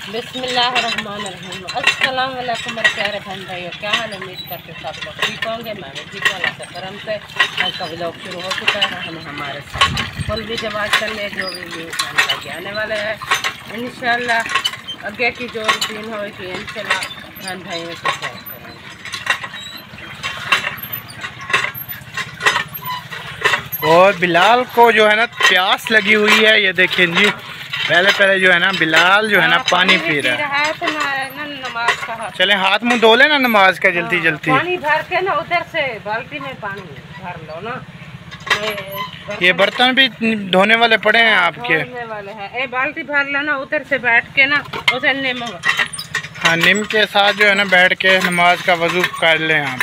बिस्मिल्लाहिर्रहमानिर्रहीम। अस्सलाम वालेकुम मेरे प्यारे बहन भाइयों, क्या हाल है? उम्मीद करते सब लोग ठीक होंगे। मैं भी ठीक हूँ, अल्लाह के करम से। आज का व्लॉग शुरू हो चुका है। हमें हमारे साथ फुल भी जवाब करने जो भी आगे आने वाले हैं इंशाल्लाह। आगे की जो रूटीन होगी इंशाल्लाह बहन भाइयों से शेयर करेंगे। और बिलाल को जो है ना प्यास लगी हुई है, ये देखिए जी। पहले जो है ना बिलाल जो है ना पानी पी रहा है। तो नमाज का चले हाथ मुंह धो लेना नमाज का जल्दी जल्दी। पानी भर के ना उधर से बाल्टी में पानी भर लो ना। ये बर्तन भी धोने वाले पड़े हैं आपके। धोने वाले हैं। ए बाल्टी भर लेना उधर से बैठ के ना उधर नीम। हाँ, नीम के साथ जो है ना बैठ के नमाज का वजू कर लें आप।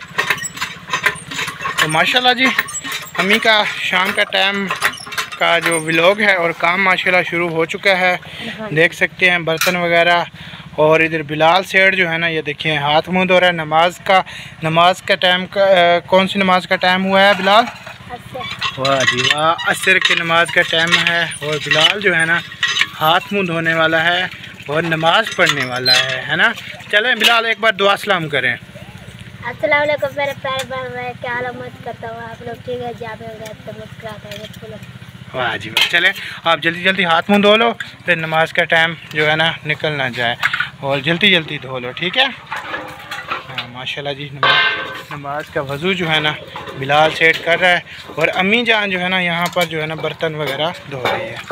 तो माशाल्लाह जी, अम्मी का शाम का टाइम का जो व्लॉग है और काम माशाल्लाह शुरू हो चुका है। देख सकते हैं बर्तन वगैरह। और इधर बिलाल सेठ जो है ना, ये देखिए हाथ मुंह धो रहा है। नमाज का टाइम का कौन सी नमाज का टाइम हुआ है बिलाल? वाह जी वाह, असर की नमाज का टाइम है। और बिलाल जो है ना हाथ मुंह धोने वाला है और नमाज पढ़ने वाला है ना। चलें बिलाल एक बार दुआ सलाम करें। अस्सलाम वालेकुम मेरे प्यारे बहन भाई, क्या हाल करता हूँ आप लोग? ठीक है, जहाँ पे होगा तो मुस्कुराते। वाह जी वाह, चलें आप जल्दी जल्दी हाथ मुंह धो लो, फिर नमाज का टाइम जो है ना निकल ना जाए। और जल्दी जल्दी धो लो, ठीक है। हाँ माशाल्लाह जी, नमाज का वज़ू जो है ना बिलाल सेट कर रहा है। और अम्मी जान जो है ना यहाँ पर जो है ना बर्तन वगैरह धो रही है।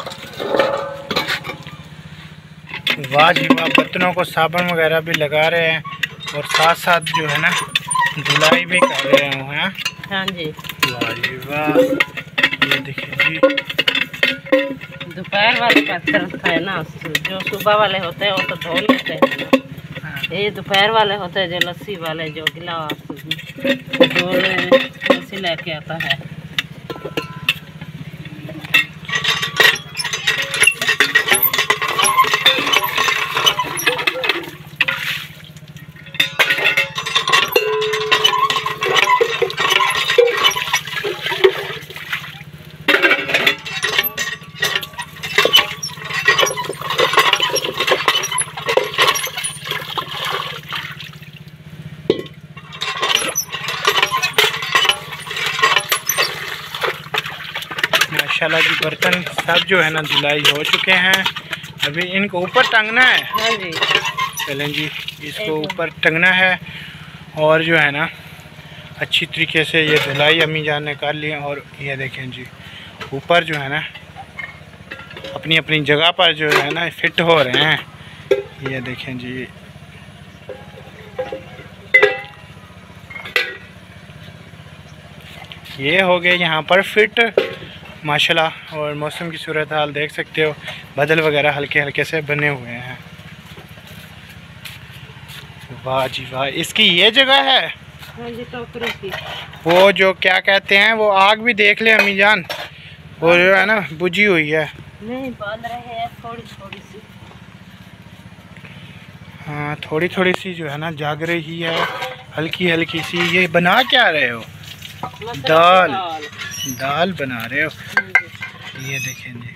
वाह जी वाह, बर्तनों को साबुन वगैरह भी लगा रहे हैं और साथ साथ जो है ना धुलाई भी कर रहे हैं। हाँ जी, वाह जी वाह, ये देखिए जी। दोपहर वाले बर्तन है ना, जो सुबह वाले होते हैं वो तो धो लेते हैं ना। ये दोपहर वाले होते हैं जो लस्सी वाले, जो गिलास जो लस्सी लेके आता है। माशाल्लाह जी, बर्तन सब जो है ना धुलाई हो चुके हैं। अभी इनको ऊपर टंगना है। हाँ जी, चलें जी, इसको ऊपर टंगना है। और जो है ना अच्छी तरीके से ये धुलाई अम्मी जान ने कर ली। और ये देखें जी, ऊपर जो है ना अपनी अपनी जगह पर जो है ना फिट हो रहे हैं। ये देखें जी, ये हो गए यहाँ पर फिट माशाल्लाह। और मौसम की सूरत हाल देख सकते हो, बादल वगैरह हल्के हल्के से बने हुए हैं। वाह जी वाह, इसकी ये जगह है। हाँ जी, टोकरी की वो जो क्या कहते हैं, वो आग भी देख ले अम्मी जान, वो जो है ना बुझी हुई है। नहीं, बांध रहे हैं थोड़ी थोड़ी सी। हाँ, थोड़ी थोड़ी सी जो है ना जाग रही है, हल्की हल्की सी। ये बना क्या रहे हो? दाल बना रहे हो। ये देखें जी,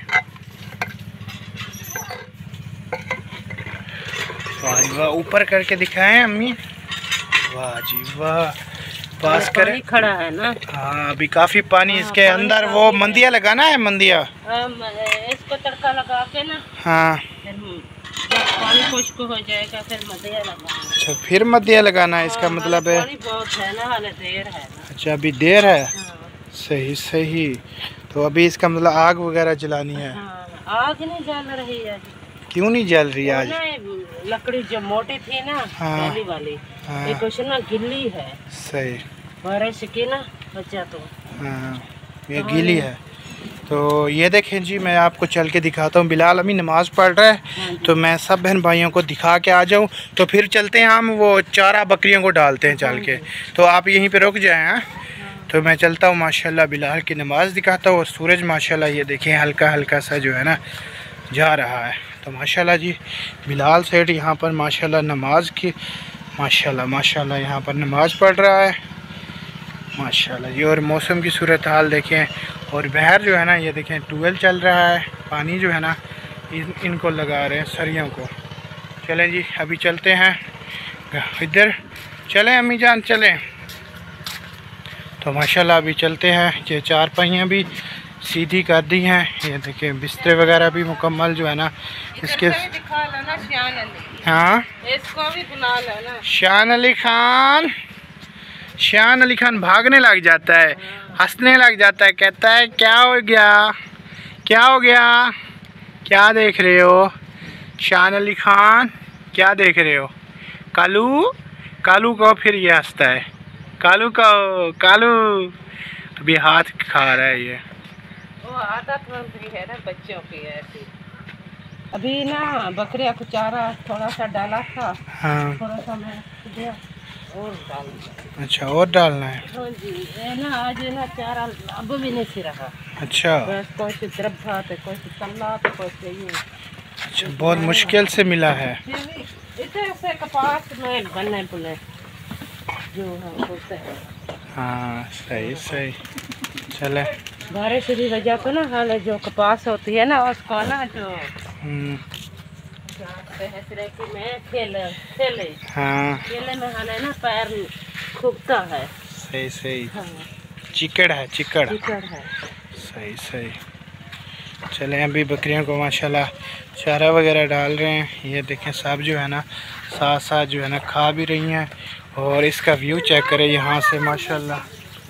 वाह वाह, ऊपर करके दिखाएं अम्मी। वाह जी वाह, पास करें। खड़ा है ना। हाँ, अभी काफ़ी पानी इसके अंदर। वो मंदिया लगाना है, मंदिया इसको तड़का लगा के ना। हाँ, पानी खुश्क हो जाएगा फिर मदिया लगाना। अच्छा, फिर मदिया लगाना है, इसका मतलब है। पानी बहुत है ना, हाले देर है ना। अच्छा, अभी देर है। हाँ। सही सही। तो अभी इसका मतलब आग वगैरह जलानी है। हाँ, आग नहीं जल रही है। क्यों नहीं जल रही आज? लकड़ी जो मोटी थी ना, हाँ, पहली वाली, हाँ, ये कुछ ना गिल्ली है। सही। बारिश की ना बचा तो। हाँ, ये गीली है। तो ये देखें जी, मैं आपको चल के दिखाता हूँ। बिलाल अभी नमाज़ पढ़ रहा है, तो मैं सब बहन भाइयों को दिखा के आ जाऊँ, तो फिर चलते हैं हम वो चारा बकरियों को डालते हैं चल के। तो आप यहीं पे रुक जाएं। हाँ, तो मैं चलता हूँ माशाल्लाह, बिलाल की नमाज़ दिखाता हूँ। और सूरज माशाल्लाह ये देखें हल्का हल्का सा जो है ना जा रहा है। तो माशाल्लाह जी, बिलाल सेठ यहाँ पर माशाल्लाह नमाज की माशाल्लाह यहाँ पर नमाज़ पढ़ रहा है माशाल्लाह जी। और मौसम की सूरत हाल देखें। और बाहर जो है ना ये देखें ट्यूबवेल चल रहा है, पानी जो है ना इनको लगा रहे हैं सरियों को। चलें जी अभी चलते हैं इधर, चलें अम्मी जान चलें। तो माशाल्लाह अभी चलते हैं। ये चारपाइयाँ भी सीधी कर दी हैं, ये देखिए बिस्तर वगैरह भी मुकम्मल जो है ना इसके। हाँ इसको भी बुला लो ना। शान अली खान, शान अली खान भागने लग जाता है, हंसने लग जाता है, कहता है क्या हो गया, क्या हो गया, क्या देख रहे हो शान अली खान, क्या देख रहे हो। कालू, कालू को फिर ये हंसता है, कालू को, कालू अभी हाथ खा रहा है ये। वो आदत बनती है ना बच्चों की ऐसी। अभी ना बकरिया को चारा थोड़ा सा डाला था। हाँ थोड़ा सा मैं दिया और डाल दिया। अच्छा और डालना है। हाँ जी, ये ना आज ना चारा अब भी नहीं सी रहा। अच्छा बस कोई से द्रब्धा तो कोई से तल्ला तो कोई से यूँ। अच्छा बहुत मुश्किल से मिला है। इसे से कपास में बनने बुने जो हम बोलते हैं। हाँ सही सही। चले बारिश की वजह से ना हाल जो कपास होती है ना उसको ना जो में हाँ खेले में हाल है ना पैर खूबता है। सही सही। हाँ। चिकड़ है, चिकड़ है। सही सही। चले अभी बकरियों को माशाल्लाह चारा वगैरह डाल रहे हैं। ये देखें सब जो है ना साथ साथ जो है ना खा भी रही हैं। और इसका व्यू चेक करें यहाँ से माशाल्लाह।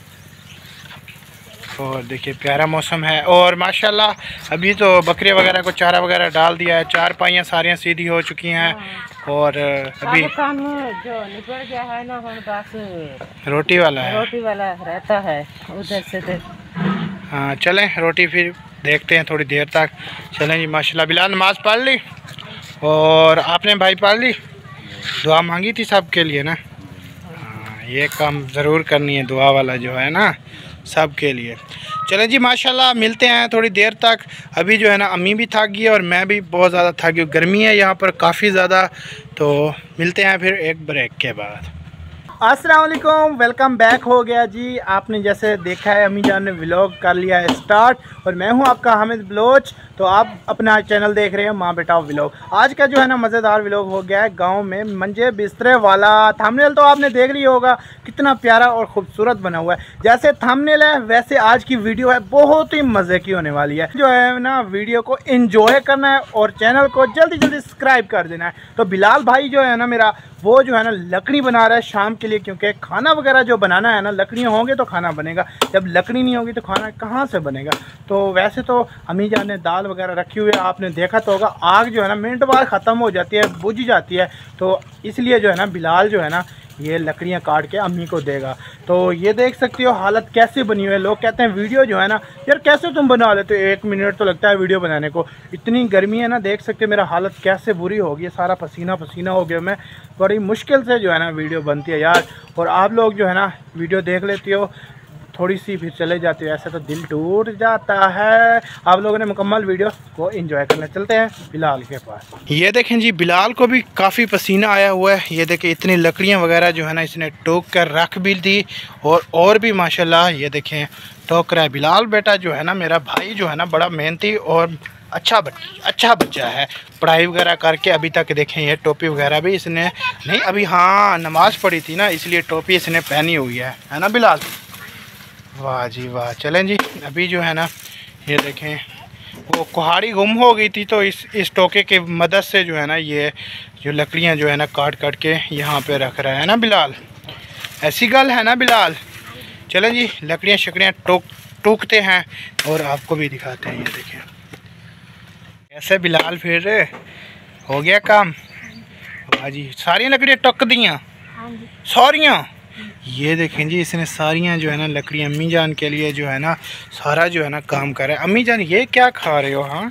और देखिए प्यारा मौसम है। और माशाल्लाह अभी तो बकरियाँ वगैरह को चारा वगैरह डाल दिया है, चारपाइयाँ सारियाँ सीधी हो चुकी हैं। और अभी काम जो निकल गया है ना हम बस रोटी वाला है, रोटी वाला रहता है उधर से देख। हाँ चलें रोटी फिर देखते हैं थोड़ी देर तक। चलें जी माशाल्लाह। बिलाल नमाज़ पढ़ ली और आपने भाई पढ़ ली, दुआ मांगी थी सब के लिए ना। हाँ ये काम ज़रूर करनी है, दुआ वाला जो है ना सब के लिए। चलें जी माशाल्लाह मिलते हैं थोड़ी देर तक। अभी जो है ना अम्मी भी थक गई है और मैं भी बहुत ज़्यादा थक गई, गर्मी है यहाँ पर काफ़ी ज़्यादा। तो मिलते हैं फिर एक ब्रेक के बाद। अस्सलाम वालेकुम, वेलकम बैक हो गया जी। आपने जैसे देखा है अम्मी जान ने व्लॉग कर लिया है स्टार्ट और मैं हूं आपका हामिद बलोच। तो आप अपना चैनल देख रहे हैं माँ बेटा व्लॉग। आज का जो है ना मज़ेदार व्लॉग हो गया है गांव में मंजे बिस्तरे वाला। थंबनेल तो आपने देख लिया होगा कितना प्यारा और ख़ूबसूरत बना हुआ है। जैसे थंबनेल है वैसे आज की वीडियो है बहुत ही मज़े की होने वाली है। जो है ना वीडियो को एंजॉय करना है और चैनल को जल्दी जल्दी सब्सक्राइब कर देना है। तो बिलाल भाई जो है ना मेरा वो जो है ना लकड़ी बना रहा है शाम के लिए, क्योंकि खाना वगैरह जो बनाना है ना लकड़ियाँ होंगे तो खाना बनेगा, जब लकड़ी नहीं होगी तो खाना कहाँ से बनेगा। तो वैसे तो अम्मी जान ने दाल वगैरह रखी हुई है, आपने देखा तो होगा। आग जो है ना मिनट बाद ख़त्म हो जाती है, बुझ जाती है। तो इसलिए जो है ना बिलाल जो है ना ये लकड़ियाँ काट के अम्मी को देगा। तो ये देख सकते हो हालत कैसे बनी हुई है। लोग कहते हैं वीडियो जो है ना यार कैसे तुम बना लेते हो, 1 मिनट तो लगता है वीडियो बनाने को, इतनी गर्मी है ना। देख सकते हो मेरा हालत कैसे बुरी हो गई, सारा पसीना पसीना हो गया। मैं बड़ी मुश्किल से जो है ना वीडियो बनती है यार। और आप लोग जो है ना वीडियो देख लेते हो थोड़ी सी फिर चले जाते हो, ऐसे तो दिल टूट जाता है। आप लोगों ने मुकम्मल वीडियो को एंजॉय करना। चलते हैं बिलाल के पास। ये देखें जी बिलाल को भी काफ़ी पसीना आया हुआ है। ये देखें इतनी लकड़ियां वगैरह जो है ना इसने टोक कर रख भी दी और भी माशाल्लाह ये देखें टोक रहा है। बिलाल बेटा जो है ना मेरा भाई जो है ना बड़ा मेहनती और अच्छा बच्चा है। पढ़ाई वगैरह करके अभी तक देखें ये टोपी वगैरह भी इसने नहीं अभी हाँ नमाज़ पढ़ी थी ना इसलिए टोपी इसने पहनी हुई है ना बिलाल। वाह जी वाह। चलें जी अभी जो है ना ये देखें वो कुहाड़ी गुम हो गई थी तो इस टोके की मदद से जो है ना ये जो लकड़ियां जो है ना काट के यहाँ पे रख रहा है ना बिलाल। ऐसी गल है ना बिलाल। चलें जी लकड़ियाँ शकड़ियाँ टूकते हैं और आपको भी दिखाते हैं। ये देखें कैसे बिलाल फिर हो गया काम। वाह जी सारी लकड़ियाँ टुक दियाँ सारियाँ। ये देखें जी इसने सारियाँ जो है ना लकड़ी अम्मी जान के लिए जो है ना सारा जो है ना काम कर रहा है। अम्मी जान ये क्या खा रहे हो। हाँ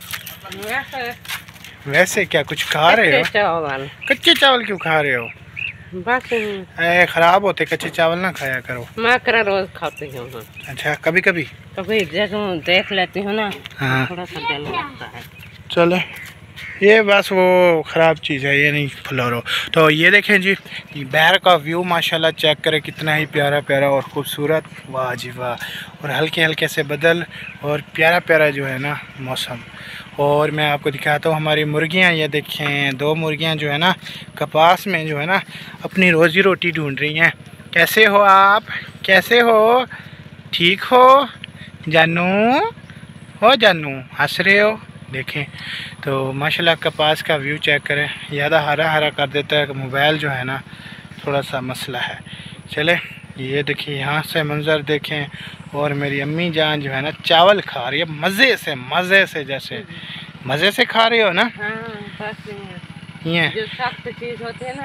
वैसे क्या कुछ खा रहे हो। कच्चे चावल क्यों खा रहे हो। बस ख़राब होते कच्चे चावल ना खाया करो। मैं करा रोज खाती हूँ। अच्छा कभी कभी देख लेती हूँ ना। हाँ थोड़ा सा दिल लगता है। चलो ये बस वो ख़राब चीज़ है ये नहीं फ्लोरो। तो ये देखें जी बाहर का व्यू माशाल्लाह चेक करें कितना ही प्यारा प्यारा और ख़ूबसूरत। वाह जी वाह। और हल्के हल्के से बदल और प्यारा प्यारा जो है ना मौसम। और मैं आपको दिखाता हूँ हमारी मुर्गियाँ। ये देखें 2 मुर्गियाँ जो है ना कपास में जो है ना अपनी रोज़ी रोटी ढूंढ रही हैं। कैसे हो आप, कैसे हो, ठीक हो जानू, हो जानू, हंस रहे हो। देखें तो माशाल्लाह कपास का व्यू चेक करें, ज़्यादा हरा हरा कर देता है मोबाइल जो है ना, थोड़ा सा मसला है। चले ये देखिए यहाँ से मंज़र देखें। और मेरी अम्मी जान जो है ना चावल खा रही है मज़े से, जैसे मज़े से खा रही हो ना। हाँ, ये जो सख्त चीज़ होती है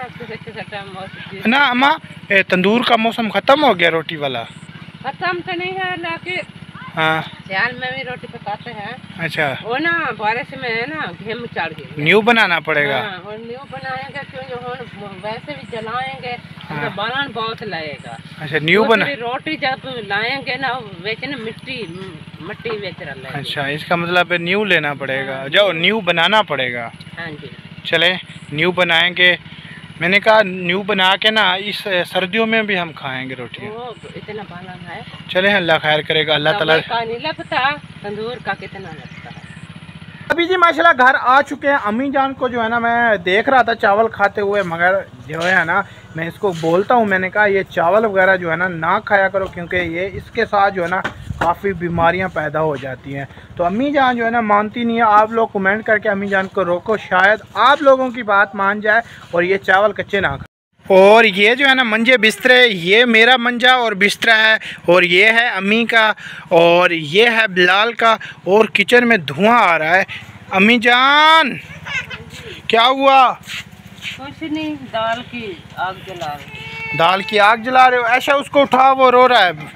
ना अम्मा, तंदूर का मौसम ख़त्म हो गया रोटी वाला? खत्म तो नहीं है लेकिन हाँ सियाल में भी रोटी पकाते हैं। अच्छा, वो ना बारिश में है ना गेहूँ चढ़ गई, न्यू बनाना पड़ेगा। हाँ, और न्यू बनाएंगे क्यों वैसे भी चलाएंगे। हाँ। तो बालन बहुत लगेगा। अच्छा, न्यू बना रोटी जब लाएंगे ना बेचने मिट्टी बेच रहा। अच्छा, इसका मतलब है न्यू लेना पड़ेगा। हाँ, जो न्यू बनाना पड़ेगा। हाँ जी, चले न्यू बनाएंगे। मैंने कहा न्यू बना के ना इस सर्दियों में भी हम खाएंगे रोटियाँ। इतना बालन है। चले अल्लाह खैर करेगा। अल्लाह ताला का नहीं लगता, तंदूर का कितना लगता है। अभी जी माशाल्लाह घर आ चुके हैं। अम्मी जान को जो है ना मैं देख रहा था चावल खाते हुए, मगर जो है ना मैं इसको बोलता हूँ, मैंने कहा ये चावल वगैरह जो है ना खाया करो, क्योंकि ये इसके साथ जो है ना काफ़ी बीमारियां पैदा हो जाती हैं। तो अम्मी जान जो है ना मानती नहीं है। आप लोग कमेंट करके अम्मी जान को रोको, शायद आप लोगों की बात मान जाए और ये चावल कच्चे ना खाए। और ये जो है ना मंजे बिस्तरे, ये मेरा मंजा और बिस्तरा है, और ये है अम्मी का, और ये है बिलाल का, और किचन में धुआं आ रहा है। अम्मी जान क्या हुआ? कुछ नहीं, दाल की आग जला रहे। दाल की आग जला रहे हो? ऐसा उसको उठा, वो रो रहा है।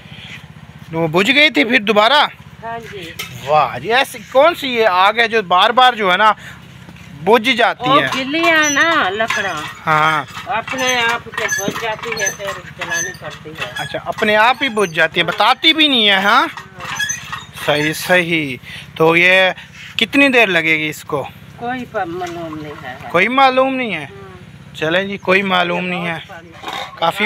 वो बुझ गई थी फिर दोबारा? हाँ जी। वाह जी, ऐसी कौन सी ये आग है जो बार बार जो है ना बुझ जाती है? गिली है ना लकड़ा। हाँ, अपने आप के बुझ जाती है, फिर जलानी पड़ती है। अच्छा, अपने आप ही बुझ जाती है, बताती भी नहीं है। हाँ, सही सही। तो ये कितनी देर लगेगी इसको? कोई मालूम नहीं है। कोई मालूम नहीं है? चलें जी, कोई मालूम नहीं है। काफ़ी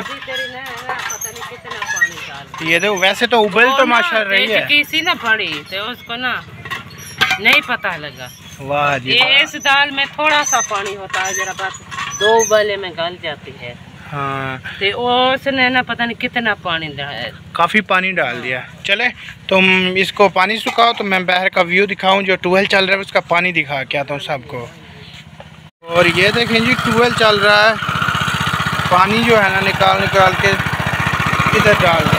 ये देखो, वैसे तो उबल तो माशा रही है। किसी ने पड़ी तो उसको ना नहीं पता लगा। वाह जी, ये इस दाल में थोड़ा सा पानी होता है, जरा बस 2 उबाले में गल जाती है। हाँ, तो उसने ना पता नहीं कितना पानी डाला, काफ़ी पानी डाल दिया। चले तुम इसको पानी सुखाओ तो मैं बाहर का व्यू दिखाऊं, जो ट्यूबवेल चल रहा है उसका पानी दिखा के आता हूँ सबको। और ये देखें जी ट्यूबवेल चल रहा है, पानी जो है ना निकाल के इधर डाल दें।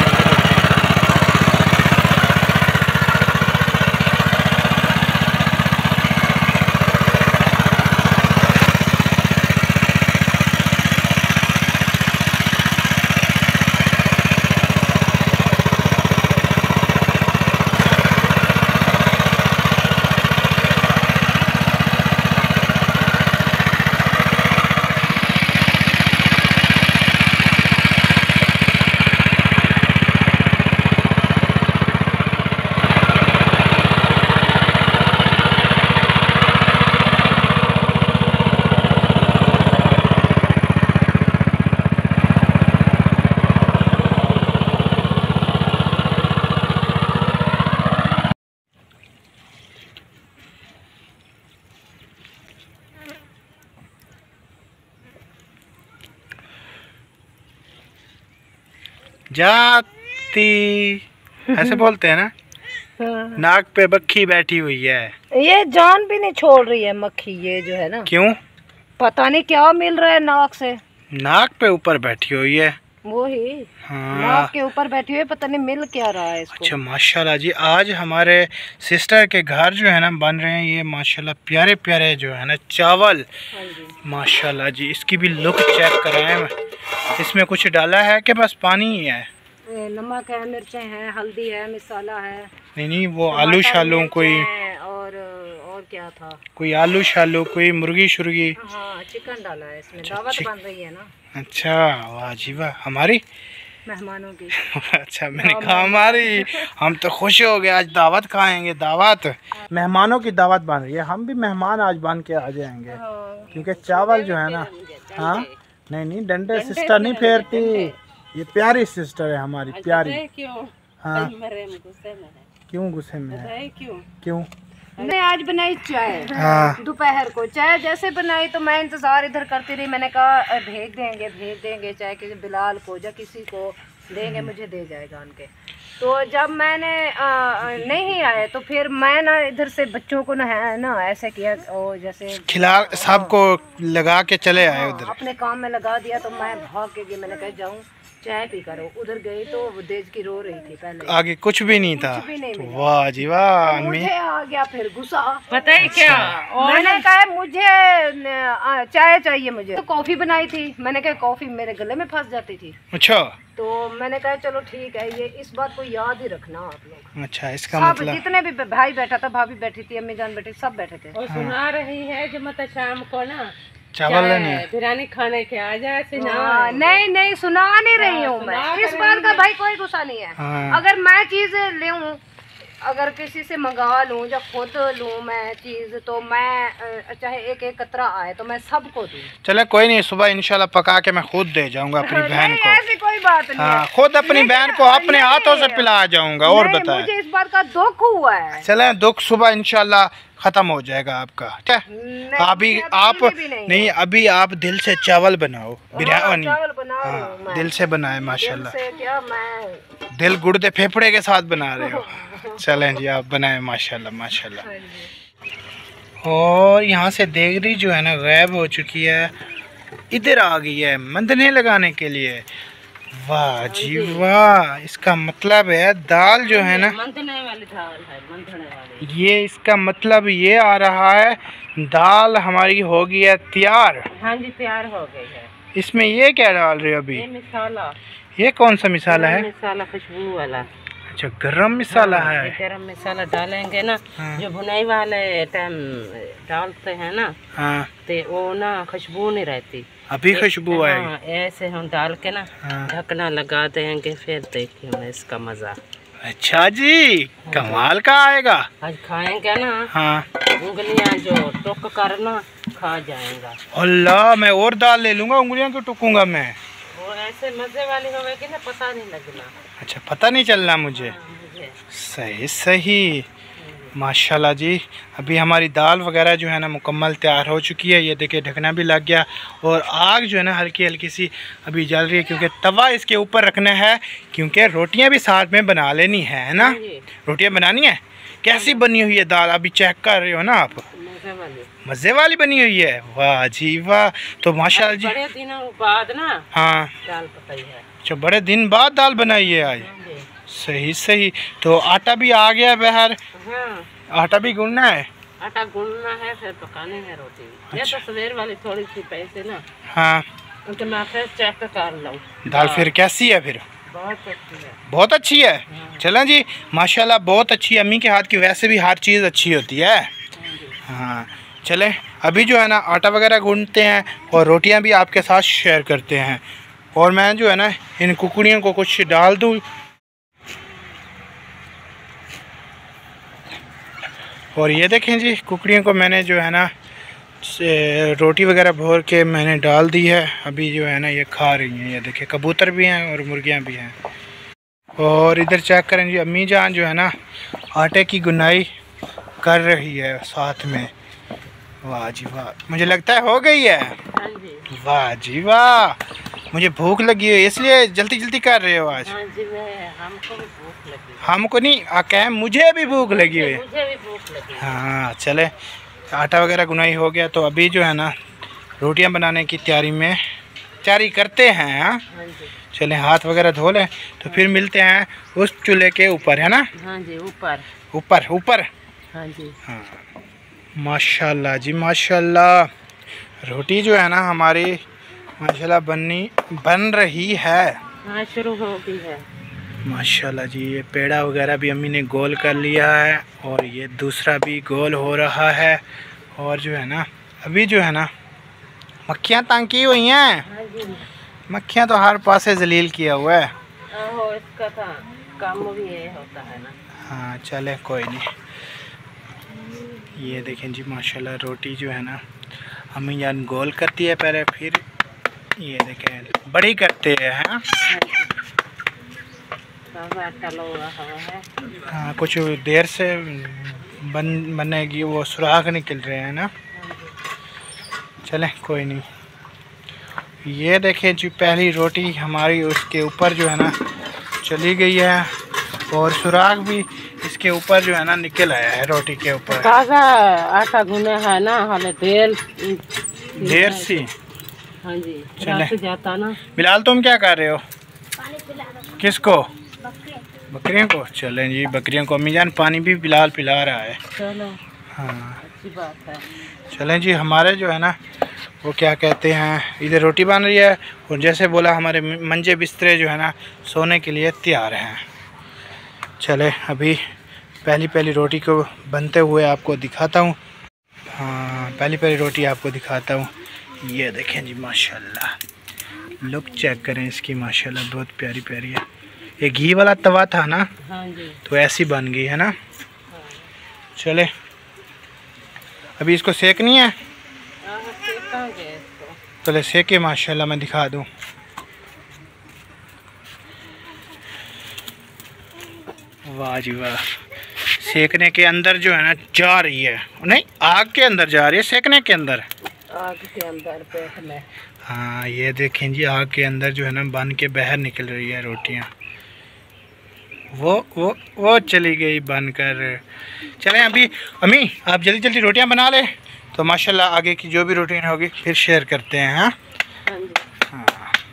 जाती ऐसे बोलते हैं ना। हाँ। नाक पे मक्खी बैठी हुई है, ये जान भी नहीं छोड़ रही है मक्खी ये जो है ना। क्यों? पता नहीं क्या मिल रहा है नाक से। नाक पे ऊपर बैठी हुई है वो ही। हाँ, नाक के ऊपर बैठी हुई है, पता नहीं मिल क्या रहा है इसको। अच्छा माशाल्लाह जी, आज हमारे सिस्टर के घर जो है ना बन रहे हैं ये माशाल्लाह प्यारे प्यारे जो है ना चावल। माशाल्लाह जी, इसकी भी लुक चेक कराएं। इसमें कुछ डाला है कि बस पानी ही है? नमक है, मिर्चें हैं, हल्दी है, मसाला है। नहीं, वो आलू शालू कोई और क्या था, कोई आलू शालू, कोई मुर्गी शुर्गी। हाँ, चिकन डाला है इसमें। दावत बन रही है ना। अच्छा, वाह जी वाह, हमारी मेहमानों की। अच्छा, मैंने कहा हमारी, हम तो खुश हो गए, आज दावत खाएंगे। दावत, मेहमानों की दावत बन रही है, हम भी मेहमान आज बन के आ जाएंगे, क्योंकि चावल जो है ना। हाँ, नहीं, डंडे सिस्टर नहीं फेरती, ये प्यारी सिस्टर है हमारी, प्यारी। क्यों? हाँ, गुस्से में है। क्यों गुस्से में है? क्यों? क्यों? मैंने आज बनाई चाय। हाँ। दोपहर को चाय जैसे बनाई तो मैं इंतजार इधर करती रही। मैंने कहा भेज देंगे चाय किसी बिलाल को या किसी को देंगे, मुझे दे जाएगा उनके। तो जब मैंने नहीं आए तो फिर मैं ना इधर से बच्चों को ना है ना ऐसे किया ओ जैसे खिला सबको लगा के चले आए उधर। अपने काम में लगा दिया। तो मैं भाग के गई, मैंने कहा जाऊँ चाय पी करो। उधर गई तो वो देज की रो रही थी पहले, आगे कुछ भी नहीं था। कुछ भी नहीं मिला। वाह जी वाह। मुझे आ गया फिर गुस्सा। पता है क्या, मैंने कहा मुझे चाय चाहिए। मुझे तो कॉफी बनाई थी, मैंने कहा कॉफी मेरे गले में फंस जाती थी। अच्छा। तो मैंने कहा चलो ठीक है, ये इस बात को याद ही रखना आप लोग। अच्छा, इसका सब मतलब जितने भी भाई बैठा था, भाभी बैठी थी, अम्मी जान बैठी, सब बैठे थे। और सुना रही है जो मतलब शाम को ना चावल लेने बिरयानी खाने के आ जाए सिना। नहीं सुना नहीं रही हूँ मैं। इस बात का भाई कोई गुस्सा नहीं है। हाँ। अगर मैं चीज लूँ, अगर किसी से मंगा लूँ या खुद लूँ मैं चीज, तो मैं चाहे एक कतरा आए तो मैं सबको दूँ। चले कोई नहीं, सुबह इंशाल्लाह पका के मैं खुद दे जाऊंगा अपनी बहन को। ऐसी कोई बात नहीं। हाँ, खुद अपनी बहन को अपने हाथों से पिला जाऊंगा। और बताएं, मुझे इस बात का दुख हुआ है। चले दुख सुबह इंशाल्लाह खत्म हो जाएगा आपका। क्या अभी आप नहीं, अभी आप दिल से चावल बनाओ, बिरयानी। हाँ, दिल से बनाए माशाल्लाह। क्या मैं दिल गुर्दे फेफड़े के साथ बना रहे हो। चलें जी, आप बनाए माशाल्लाह माशाल्लाह। और यहाँ से देगरी जो है ना गायब हो चुकी है, इधर आ गई है मंदने लगाने के लिए। वाह जी वाह। इसका मतलब है दाल जो है ना, मंथने वाली दाल है, मंथने वाली। ये इसका मतलब ये आ रहा है दाल हमारी हो गई है तैयार। हाँ जी, तैयार हो गई है। इसमें ये क्या डाल रहे हो अभी? ये मसाला। ये कौन सा मसाला है? मसाला खुशबू वाला। अच्छा, गरम मसाला है। गरम मसाला डालेंगे ना। हाँ। जो भुनाई वाले टाइम डालते हैं ना, हाँ, तो वो ना खुशबू नहीं रहती। अभी खुशबू आएगी। हाँ, ऐसे हम डाल के ना हाँ। ढकना लगा देंगे, फिर देखिए इसका मजा। अच्छा जी, कमाल का आएगा। आज खाएंगे ना। हाँ, उंगलियां जो टुक करना खा जाएगा। अल्लाह, मैं और दाल ले लूंगा, उंगलियां क्यों टूकूंगा मैं? वो ऐसे मजे वाली होगी ना, पता नहीं लगना। अच्छा, पता नहीं चलना मुझे। मुझे सही सही माशाल्लाह जी। अभी हमारी दाल वगैरह जो है ना मुकम्मल तैयार हो चुकी है। ये देखिए ढकना भी लग गया और आग जो है ना हल्की हल्की सी अभी जल रही है, क्योंकि तवा इसके ऊपर रखना है, क्योंकि रोटियां भी साथ में बना लेनी है ना। रोटियां बनानी है। कैसी बनी हुई है दाल, अभी चेक कर रहे हो ना आप? मज़े वाली बनी हुई है। वाह जी वाह। तो माशाल्लाह जी, बड़े दिनों बाद ना हाँ, दाल पकाई है। अच्छा, बड़े दिन बाद दाल बनाई है आज। सही सही। तो आटा भी आ गया बाहर। हाँ, आटा भी गूंदना है। आटा गूंदना है, फिर पकानी है रोटी। ये तो सवेर वाली थोड़ी सी पैसे ना, हाँ, उनके मैं फिर चेक कर लूँ। दाल फिर कैसी है फिर? बहुत अच्छी है। बहुत अच्छी है। चलें जी, माशाल्लाह बहुत अच्छी। अम्मी के हाथ की वैसे भी हर चीज़ अच्छी होती है। हाँ, चलें अभी जो है ना आटा वगैरह गूंदते हैं और रोटियां भी आपके साथ शेयर करते हैं। और मैं जो है ना इन कुकड़ियों को कुछ डाल दूँ। और ये देखें जी, कुकड़ियों को मैंने जो है ना रोटी वगैरह भोर के मैंने डाल दी है। अभी जो है ना ये खा रही हैं। ये देखिए कबूतर भी हैं और मुर्गियां भी हैं। और इधर चेक करें जी, अम्मी जान जो है ना आटे की गुनाई कर रही है साथ में। वाह जी वाह, मुझे लगता है हो गई है। हाँ जी। वाह जी वाह, मुझे भूख लगी है इसलिए जल्दी जल्दी कर रहे हो आज। हाँ जी, हमको भी भूख लगी। हमको नहीं कहें, मुझे भी भूख लगी हुई है। मुझे भी भूख लगी। हाँ, चले आटा वगैरह गुनाई हो गया, तो अभी जो है ना रोटियां बनाने की तैयारी करते हैं। हाँ, हाँ जी। चलें हाथ वगैरह धो लें, तो फिर मिलते हैं उस चूल्हे के ऊपर, है ना? हाँ जी, ऊपर। ऊपर ऊपर। हाँ जी। हाँ, माशाल्लाह जी माशाल्लाह। रोटी जो है ना हमारी माशाल्लाह बन रही है। हाँ, शुरू हो गई है माशाल्लाह जी। ये पेड़ा वगैरह भी अम्मी ने गोल कर लिया है और ये दूसरा भी गोल हो रहा है। और जो है ना अभी जो है ना मक्खियाँ तंग की हुई हैं। हाँ जी। मक्खियाँ तो हर पासे जलील किया हुआ है। आहो, इसका था काम भी ये होता है ना। हाँ, चले कोई नहीं। ये देखें जी माशाल्लाह रोटी जो है ना अम्मी जान गोल करती है पहले, फिर ये देखें बड़ी करते हैं। हाँ? सब आटा लोड़ा हुआ है। हाँ, कुछ देर से बनेगी, वो सुराख निकल रहे हैं ना। चलें कोई नहीं। ये देखें जी, पहली रोटी हमारी उसके ऊपर जो है ना चली गई है, और सुराख भी इसके ऊपर जो है ना निकल आया है रोटी के ऊपर। ताज़ा आटा गूने है ना, हाले देर सी। हाँ जी, चले जाता ना। बिलाल तुम क्या कर रहे हो? पानी पिला दो किसको? बकरे। बकरियों को। चलें जी, बकरियों को अम्मी जान पानी भी बिलाल पिला रहा है। चलो, हाँ अच्छी बात है। चलें जी, हमारे जो है ना वो क्या कहते हैं, इधर रोटी बन रही है, और जैसे बोला हमारे मंजे बिस्तरे जो है ना सोने के लिए तैयार हैं। चले अभी पहली रोटी को बनते हुए आपको दिखाता हूँ। हाँ, पहली रोटी आपको दिखाता हूँ। ये देखें जी, माशाल्लाह लुक चेक करें इसकी, माशाल्लाह बहुत प्यारी प्यारी है। ये घी वाला तवा था ना, हाँ जी, तो ऐसी बन गई है ना। चले अभी इसको सेकनी है, चले सेके माशाल्लाह मैं दिखा दूँ। वाह जी वाह, सेकने के अंदर जो है ना जा रही है, नहीं आग के अंदर जा रही है, सेकने के अंदर, आग के अंदर पेट में। हाँ ये देखें जी, आग के अंदर जो है ना बन के बाहर निकल रही है रोटियाँ। वो चली गई बनकर। चलें अभी अम्मी आप जल्दी जल्दी रोटियाँ बना ले, तो माशाल्लाह आगे की जो भी रूटीन होगी फिर शेयर करते हैं। हाँ हाँ जी, हाँ।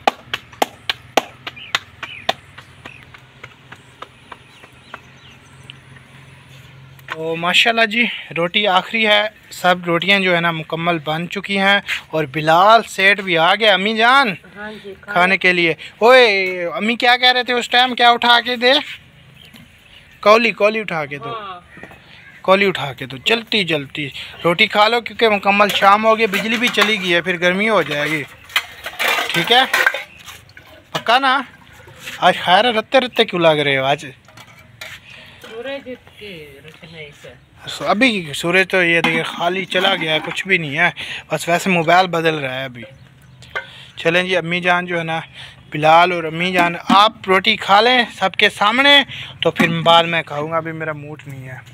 तो माशाल्लाह जी रोटी आखिरी है, सब रोटियां जो है ना मुकम्मल बन चुकी हैं, और बिलाल सेठ भी आ गया अम्मी जान हाँ जी, खाने के लिए। ओए अम्मी क्या कह रहे थे उस टाइम, क्या उठा के दे? कौली उठा के दो। हाँ। कौली उठा के दो, जल्दी जल्दी रोटी खा लो, क्योंकि मुकम्मल शाम हो गई, बिजली भी चली गई है, फिर गर्मी हो जाएगी। ठीक है पक्का ना? आज खैर रत्ते रत्ते क्यों लग रहे हो आज? अभी सूरज तो ये देखिए खाली चला गया है, कुछ भी नहीं है, बस वैसे मोबाइल बदल रहा है अभी। चलें जी, अम्मी जान जो है ना, बिलाल और अम्मी जान आप रोटी खा लें सबके सामने, तो फिर बाद में खाऊंगा, अभी मेरा मूड नहीं है।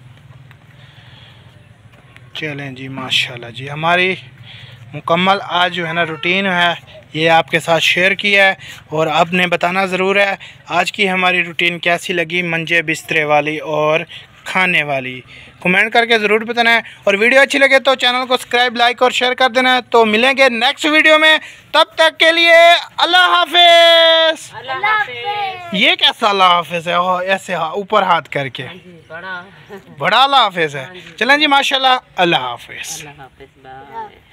चलें जी, माशाल्लाह जी हमारी मुकम्मल आज जो है ना रूटीन है ये आपके साथ शेयर किया है, और आपने बताना ज़रूर है आज की हमारी रूटीन कैसी लगी, मंजे बिस्तरे वाली और खाने वाली। कमेंट करके ज़रूर बताना है, और वीडियो अच्छी लगे तो चैनल को सब्सक्राइब, लाइक और शेयर कर देना है। तो मिलेंगे नेक्स्ट वीडियो में, तब तक के लिए अल्लाह हाफिज़। अल्लाह हाफिज़। ये कैसा अल्लाह हाफिज़ है? ऐसे ऊपर हाथ करके बड़ा बड़ा अल्लाह हाफिज़ है। चलें जी, माशाल्लाह, अल्लाह हाफिज़। अल्लाह हाफिज़।